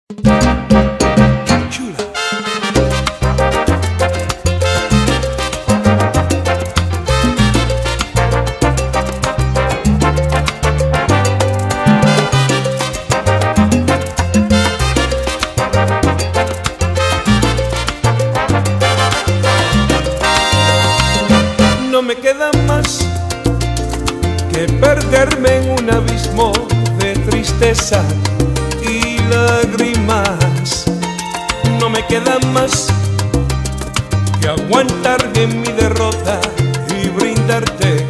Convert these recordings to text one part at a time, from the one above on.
Chula. No me queda más que perderme en un abismo de tristeza y lágrimas. No me queda más que aguantar en mi derrota y brindarte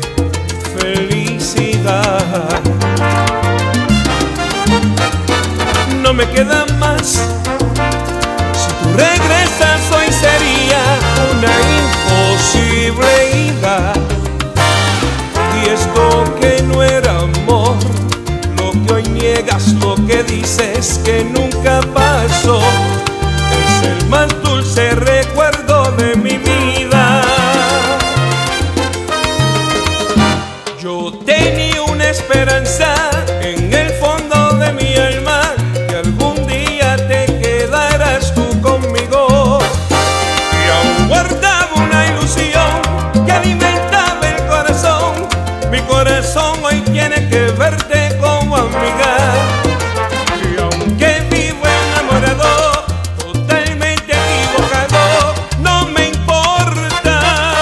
felicidad. No me queda más. Si tú regresas hoy sería una imposibilidad. Y esto que no era amor, lo que hoy niegas, lo que dices que nunca pasó, es el más dulce recuerdo de mi vida. Yo tenía una esperanza en el fondo de mi alma, que algún día te quedarás tú conmigo. Y aún guardaba una ilusión que alimentaba el corazón. Mi corazón hoy tiene que verte como amiga. Y aunque vivo enamorado, totalmente equivocado, no me importa,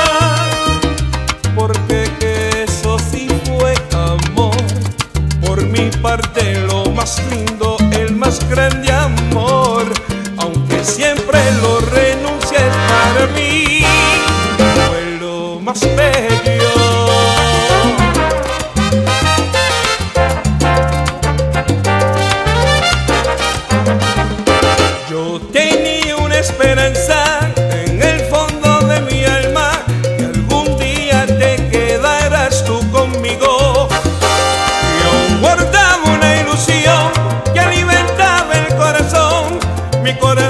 porque que eso sí fue amor. Por mi parte lo más lindo, el más grande amor, aunque siempre lo renuncies, para mí fue lo más bello. Yo tenía una esperanza en el fondo de mi alma, que algún día te quedarás tú conmigo. Y aún guardaba una ilusión que alimentaba el corazón. Mi corazón